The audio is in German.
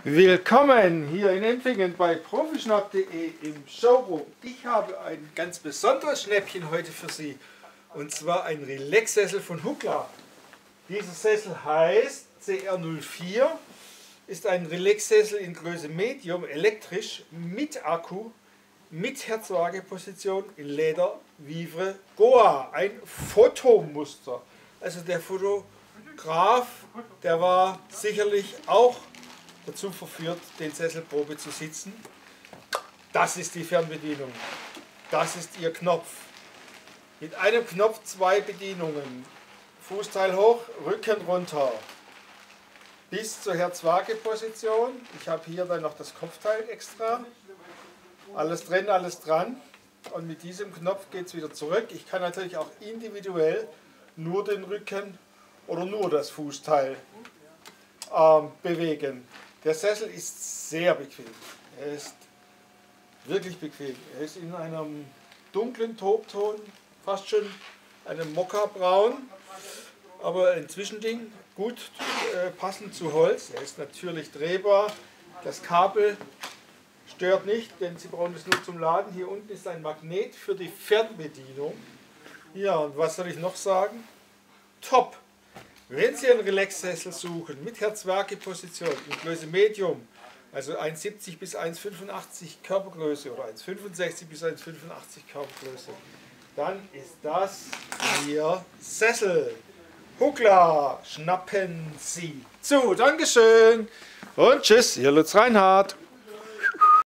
Willkommen hier in Empfingen bei profischnapp.de im Showroom. Ich habe ein ganz besonderes Schnäppchen heute für Sie, und zwar ein Relax-Sessel von Hukla. Dieser Sessel heißt CR04, ist ein Relax-Sessel in Größe Medium, elektrisch, mit Akku, mit Herzwaageposition in Leder Vivre Goa, ein Fotomuster. Also der Fotograf, der war sicherlich auch dazu verführt, den Sesselprobe zu sitzen. Das ist die Fernbedienung. Das ist Ihr Knopf. Mit einem Knopf 2 Bedienungen. Fußteil hoch, Rücken runter. Bis zur Herzwaageposition. Ich habe hier dann noch das Kopfteil extra. Alles drin, alles dran. Und mit diesem Knopf geht es wieder zurück. Ich kann natürlich auch individuell nur den Rücken oder nur das Fußteil bewegen. Der Sessel ist sehr bequem. Er ist wirklich bequem. Er ist in einem dunklen Tobton, fast schon einem Mokka-Braun, aber ein Zwischending, gut passend zu Holz. Er ist natürlich drehbar. Das Kabel stört nicht, denn Sie brauchen es nur zum Laden. Hier unten ist ein Magnet für die Fernbedienung. Ja, und was soll ich noch sagen? Top! Wenn Sie einen Relax-Sessel suchen mit Herzwaageposition in Größe Medium, also 1,70 bis 1,85 Körpergröße oder 1,65 bis 1,85 Körpergröße, dann ist das Ihr Sessel. Hukla, schnappen Sie zu. Dankeschön und tschüss, Ihr Lutz Reinhardt.